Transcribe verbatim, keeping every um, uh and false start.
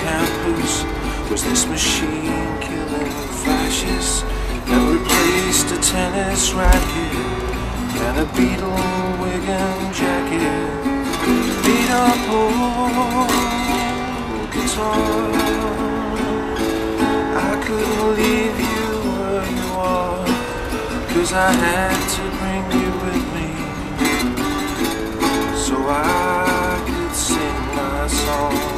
campus? Was this machine killing fascists that replaced a tennis racket and a Beatle wig and jacket? Beat up old guitar, I couldn't leave you where you are, 'cause I had to bring you with me so I could sing my song.